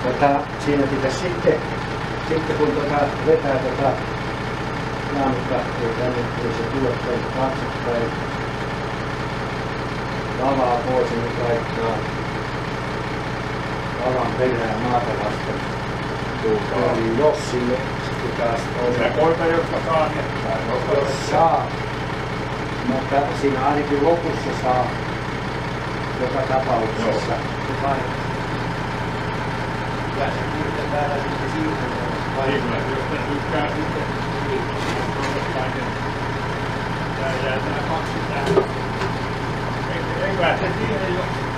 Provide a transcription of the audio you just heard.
Siinä pitäisi sitten kun vetää jäännöskahtia tänne, niin se tulee taaksepäin lavaa pois, niin laittaa lavan perään maata vasten. Eli jos sinne sitten taas on. Se koita, jotka saa jättää. Jos saa, mutta siinä ainakin lopussa saa joka tapauksessa. Ja se kyllä täällä sitten siirtyy. Kyllä, jos ne tykkää sitten. Tää jää tää 2 tähän. Ei pääse siihen jo.